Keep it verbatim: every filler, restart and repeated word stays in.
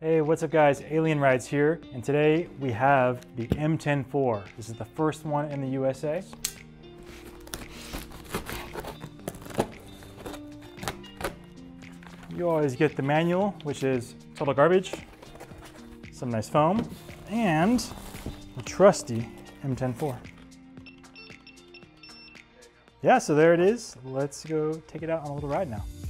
Hey, what's up guys? Alien Rides here, and today we have the M ten four. This is the first one in the U S A. You always get the manual, which is total garbage, some nice foam, and the trusty M ten four. Yeah, so there it is. Let's go take it out on a little ride now.